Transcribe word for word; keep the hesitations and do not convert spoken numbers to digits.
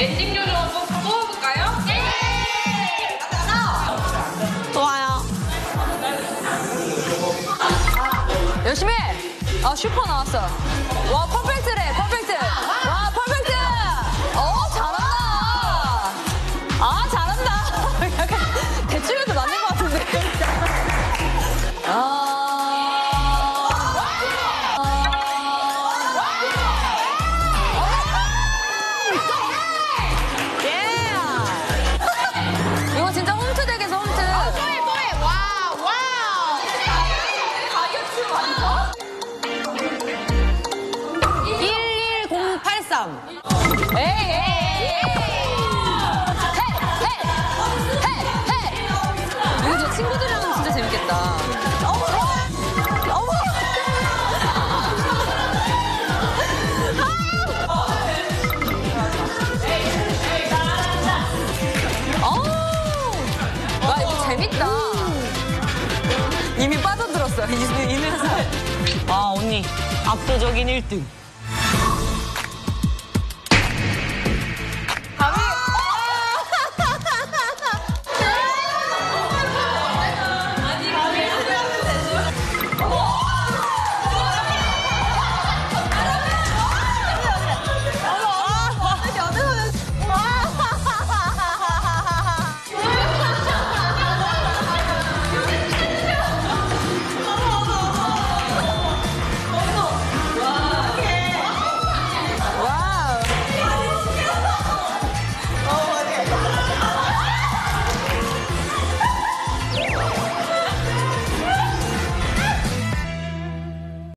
엔딩요로 한번 뽑아볼까요? 네! 좋아요. 열심히 해. 아, 슈퍼 나왔어. 와, 퍼펙트래, 퍼펙트. 와, 퍼펙트. 어, 잘한다. 아, 잘한다. 약간 대충 해도 맞는 것 같은데. 아. 이거 진짜 홈트 덱에서 홈트. 또해, 또해. 와우, 와우. 일일공팔삼. 에이, 에이, 에이. 해, 해, 해, 해. 이거 저 친구들이랑 진짜 재밌겠다. 어머! 어머! 어우, 와, 이거 재밌다. 이미 빠져들었어요, 이, 이 녀석. 아, 언니. 압도적인 일 등.